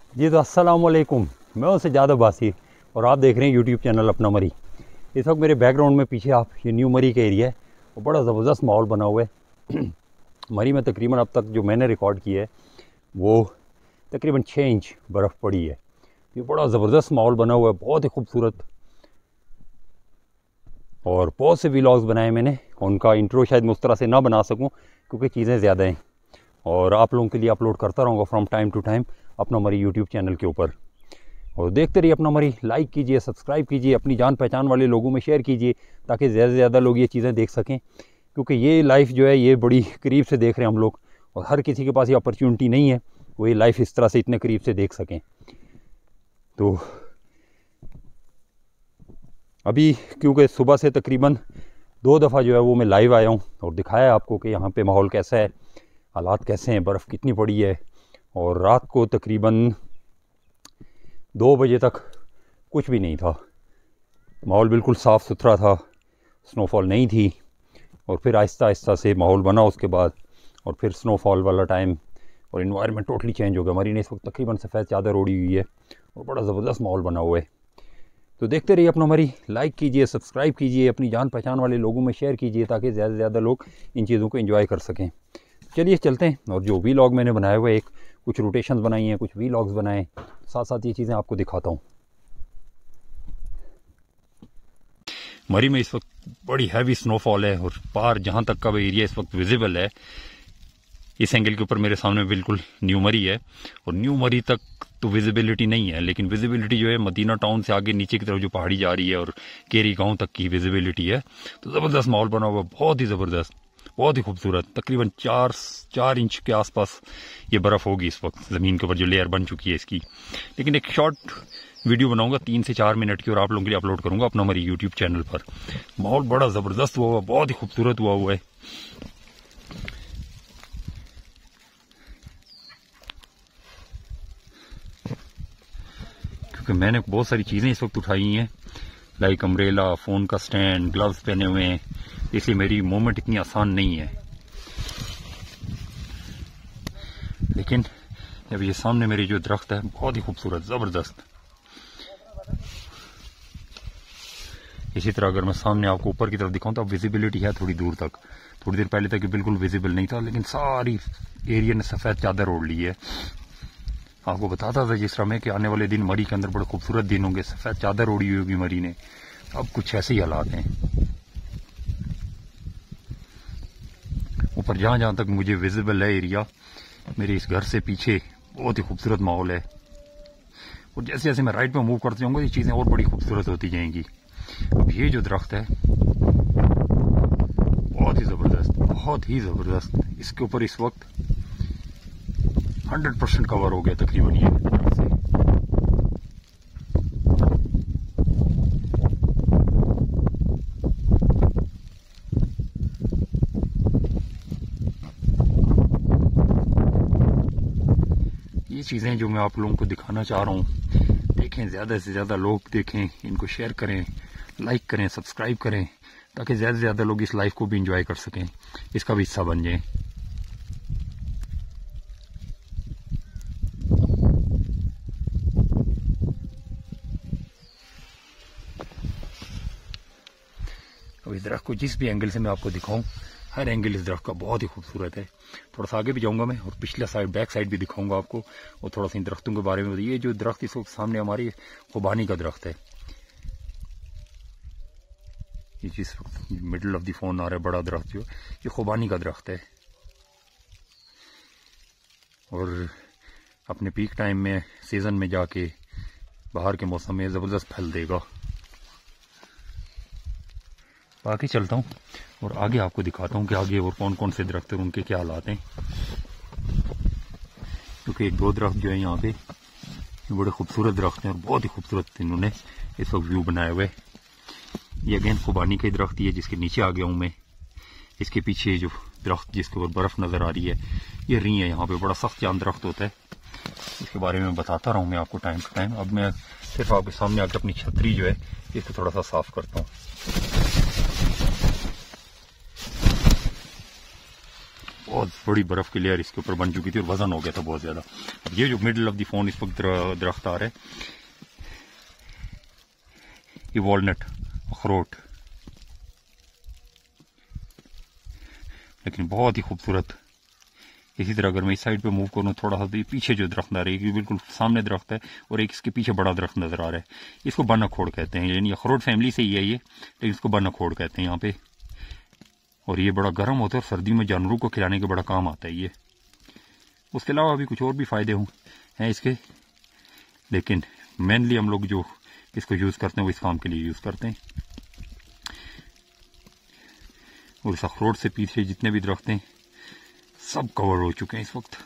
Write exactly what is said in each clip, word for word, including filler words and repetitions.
जी तो अस्सलाम वालेकुम, मैं हूं सज्जाद अब्बासी और आप देख रहे हैं यूट्यूब चैनल अपना मरी। इस वक्त मेरे बैकग्राउंड में पीछे आप ये न्यू मरी का एरिया है और बड़ा ज़बरदस्त माहौल बना हुआ है। मरी में तकरीबन अब तक जो मैंने रिकॉर्ड किया है वो तकरीबन छः इंच बर्फ़ पड़ी है। ये बड़ा ज़बरदस्त माहौल बना हुआ है, बहुत ही खूबसूरत। और बहुत से व्लॉग्स बनाए मैंने, उनका इंट्रो शायद मैं उस तरह से ना बना सकूं क्योंकि चीज़ें ज़्यादा हैं, और आप लोगों के लिए अपलोड करता रहूँगा फ्रॉम टाइम टू टाइम अपना मरी यूट्यूब चैनल के ऊपर। और देखते रहिए अपना मरी, लाइक कीजिए, सब्सक्राइब कीजिए, अपनी जान पहचान वाले लोगों में शेयर कीजिए ताकि ज़्यादा से ज़्यादा लोग ये चीज़ें देख सकें, क्योंकि ये लाइफ जो है ये बड़ी करीब से देख रहे हैं हम लोग और हर किसी के पास ये अपॉर्चुनिटी नहीं है वो ये लाइफ इस तरह से इतने करीब से देख सकें। तो अभी क्योंकि सुबह से तकरीबन दो दफ़ा जो है वो मैं लाइव आया हूँ और दिखाया आपको कि यहाँ पे माहौल कैसा है, हालात कैसे हैं, बर्फ़ कितनी पड़ी है। और रात को तकरीबन दो बजे तक कुछ भी नहीं था, माहौल बिल्कुल साफ़ सुथरा था, स्नोफॉल नहीं थी। और फिर आहिस्ता आहिस्ता से माहौल बना उसके बाद, और फिर स्नोफॉल वाला टाइम और इन्वायरमेंट टोटली चेंज हो गया। मरी ने इस वक्त तकरीबन सफ़ेद चादर ओढ़ी हुई है और बड़ा ज़बरदस्त माहौल बना हुआ है। तो देखते रहिए अपना मरी, लाइक कीजिए, सब्सक्राइब कीजिए, अपनी जान पहचान वाले लोगों में शेयर कीजिए ताकि ज़्यादा से ज़्यादा लोग इन चीज़ों को एंजॉय कर सकें। चलिए चलते हैं, और जो व्लॉग मैंने बनाए हुए, एक कुछ रोटेशंस बनाई हैं, कुछ व्लॉग्स बनाए, साथ साथ ये चीज़ें आपको दिखाता हूँ। मरी में इस वक्त बड़ी हैवी स्नोफॉल है और पार जहाँ तक का एरिया इस वक्त विजिबल है, इस एंगल के ऊपर मेरे सामने बिल्कुल न्यू मरी है। और न्यू मरी तक तो विजिबिलिटी नहीं है, लेकिन विजिबिलिटी जो है मदीना टाउन से आगे नीचे की तरफ जो पहाड़ी जा रही है और केरी गांव तक की विजिबिलिटी है। तो ज़बरदस्त माहौल बना हुआ, बहुत ही ज़बरदस्त, बहुत ही खूबसूरत। तकरीबन चार चार इंच के आसपास ये बर्फ़ होगी इस वक्त ज़मीन के ऊपर जो लेयर बन चुकी है इसकी। लेकिन एक शॉर्ट वीडियो बनाऊंगा तीन से चार मिनट की और आप लोगों के लिए अपलोड करूंगा अपना हमारी यूट्यूब चैनल पर। माहौल बड़ा ज़बरदस्त हुआ हुआ, बहुत ही खूबसूरत हुआ हुआ है। क्योंकि मैंने बहुत सारी चीज़ें इस वक्त उठाई हैं, लाइक अम्ब्रेला, फ़ोन का स्टैंड, ग्लव्स पहने हुए हैं, इसलिए मेरी मूवमेंट इतनी आसान नहीं है। लेकिन जब ये सामने मेरी जो दरख्त है बहुत ही खूबसूरत, ज़बरदस्त। इसी तरह अगर मैं सामने आपको ऊपर की तरफ दिखाऊं तो अब विजिबिलिटी है थोड़ी दूर तक, थोड़ी देर पहले तक ये बिल्कुल विजिबल नहीं था, लेकिन सारी एरिया ने सफ़ेद चादर ओढ़ ली है। आपको बताता था जिस तरह में कि आने वाले दिन मरी के अंदर बड़े खूबसूरत दिन होंगे, सफ़ेद चादर ओढ़ी हुई होगी मरी ने। अब कुछ ऐसे ही हालात हैं। ऊपर जहाँ जहाँ तक मुझे विजिबल है एरिया, मेरे इस घर से पीछे बहुत ही खूबसूरत माहौल है। और जैसे जैसे मैं राइट में मूव करते जाऊँगा ये चीज़ें और बड़ी खूबसूरत होती जाएंगी। अब ये जो दरख्त है बहुत ही ज़बरदस्त, बहुत ही ज़बरदस्त। इसके ऊपर इस वक्त हंड्रेड परसेंट कवर हो गया तकरीबन ये बर्फ से। ये चीज़ें जो मैं आप लोगों को दिखाना चाह रहा हूँ, देखें, ज़्यादा से ज़्यादा लोग देखें, इनको शेयर करें, लाइक करें, सब्सक्राइब करें ताकि ज़्यादा से ज़्यादा लोग इस लाइफ को भी इंजॉय कर सकें, इसका भी हिस्सा बन जाएं। अब इस दरख्त को जिस भी एंगल से मैं आपको दिखाऊं, हर एंगल इस दरख्त का बहुत ही खूबसूरत है। थोड़ा सा आगे भी जाऊंगा मैं और पिछला साइड, बैक साइड भी दिखाऊंगा आपको, और थोड़ा सा इन दरख्तों के बारे में बताइए। ये जो दरख्त इस वक्त सामने हमारी खुबानी का दरख्त है, ये जिस वक्त मिडल ऑफ द फोन आ रहा है बड़ा दरख्त जो, ये खुबानी का दरख्त है। और अपने पीक टाइम में, सीजन में जाके बाहर के मौसम में ज़बरदस्त फल देगा। आगे चलता हूँ और आगे आपको दिखाता हूँ कि आगे और कौन कौन से दरख्त हैं, उनके क्या हालात हैं। क्योंकि एक दो दरख्त जो है यहाँ पे बड़े खूबसूरत दरख्त हैं और बहुत ही खूबसूरत इन्होंने इस वक्त व्यू बनाए हुए। ये अगेन खुबानी का दरख्त ही है जिसके नीचे आ गया हूँ मैं। इसके पीछे जो दरख्त जिसके ऊपर बर्फ़ नज़र आ रही है, ये री है। यहाँ पे बड़ा सख्त जान दरख्त होता है, इसके बारे में बताता रहा हूँ मैं आपको टाइम टू टाइम। अब मैं सिर्फ आपके सामने आकर अपनी छतरी जो है इसको थोड़ा सा साफ करता हूँ। बहुत बड़ी बर्फ़ की लेयर इसके ऊपर बन चुकी थी और वजन हो गया था बहुत ज़्यादा। अब ये जो मिडल ऑफ द फोन इस वक्त दरख्त आ रहा है, ये वॉलनट अखरोट, लेकिन बहुत ही खूबसूरत। इसी तरह अगर मैं इस साइड पे मूव करूँ थोड़ा सा, तो पीछे जो दरख्त आ रही है, बिल्कुल सामने दरख्त है और एक इसके पीछे बड़ा दरख्त नजर आ रहा है, इसको बन अखरोट कहते हैं। यानी अखरोट फैमिली से ही है ये, लेकिन इसको बन अखरोट कहते हैं यहाँ पे। और ये बड़ा गर्म होता है और सर्दी में जानवरों को खिलाने के बड़ा काम आता है ये। उसके अलावा अभी कुछ और भी फायदे हों हैं इसके, लेकिन मेनली हम लोग जो इसको यूज़ करते हैं वो इस काम के लिए यूज़ करते हैं। और इस अखरोट से पीछे जितने भी दरख्त हैं सब कवर हो चुके हैं इस वक्त।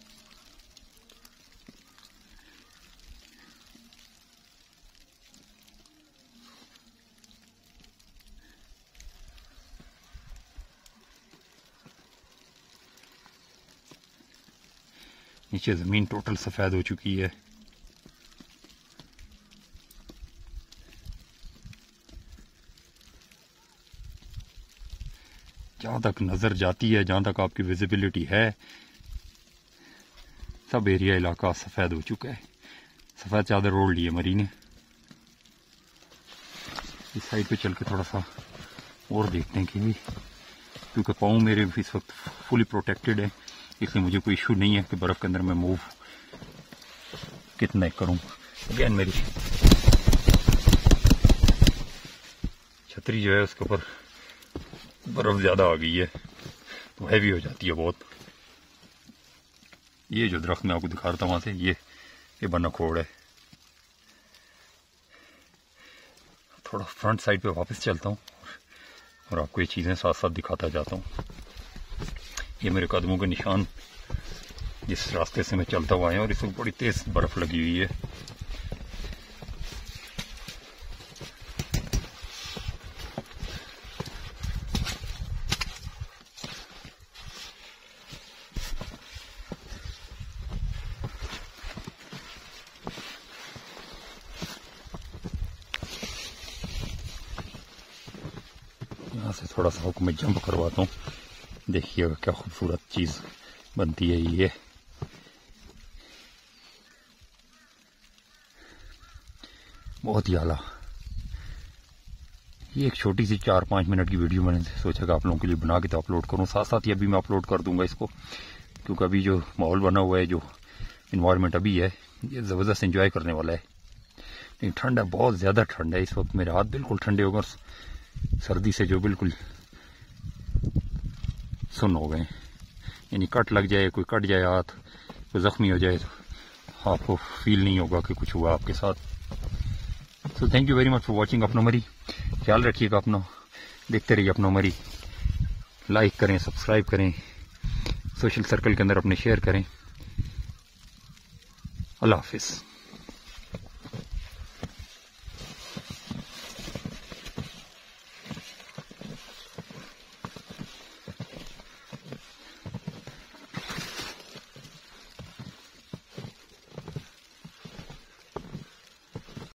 नीचे जमीन टोटल सफेद हो चुकी है। जहां तक नजर जाती है, जहां तक आपकी विजिबिलिटी है, सब एरिया इलाका सफेद हो चुका है। सफेद चादर ओढ़ ली है मरी ने। इस साइड पे चल के थोड़ा सा और देखते हैं कि भी, क्योंकि पाँव मेरे इस वक्त फुली प्रोटेक्टेड है, इसलिए मुझे कोई इशू नहीं है कि बर्फ़ के अंदर मैं मूव कितना करूं। अगेन मेरी छतरी जो है उसके ऊपर बर्फ़ ज़्यादा आ गई है तो हैवी हो जाती है बहुत। ये जो दरख्त मैं आपको दिखा रहा था वहाँ से, ये ये बन अखरोट है। थोड़ा फ्रंट साइड पे वापस चलता हूँ और आपको ये चीज़ें साथ साथ दिखाता जाता हूँ। ये मेरे कदमों के निशान जिस रास्ते से मैं चलता हुआ है, और इसमें बड़ी तेज बर्फ लगी हुई है। यहाँ से थोड़ा सा आपको मैं जंप करवाता हूँ, देखिएगा क्या खूबसूरत चीज़ बनती है ये। बहुत ही आला। ये एक छोटी सी चार पाँच मिनट की वीडियो मैंने सोचा कि आप लोगों के लिए बना के तो अपलोड करूँ, साथ साथ ही अभी मैं अपलोड कर दूंगा इसको, क्योंकि अभी जो माहौल बना हुआ है, जो इन्वायरमेंट अभी है, ये ज़बरदस्त एंजॉय करने वाला है। लेकिन ठंड है, बहुत ज़्यादा ठंड है इस वक्त। मेरे हाथ बिल्कुल ठंडे हो गए, सर्दी से जो बिल्कुल सुन्न हो गए। यानी कट लग जाए, कोई कट जाए हाथ, कोई ज़ख्मी हो जाए तो आपको फील नहीं होगा कि कुछ हुआ आपके साथ। So thank you very much for watching. अपना मरी ख्याल रखिएगा अपना, देखते रहिए अपना मरी। लाइक करें, सब्सक्राइब करें, सोशल सर्कल के अंदर अपने शेयर करें। अल्लाह हाफिज़।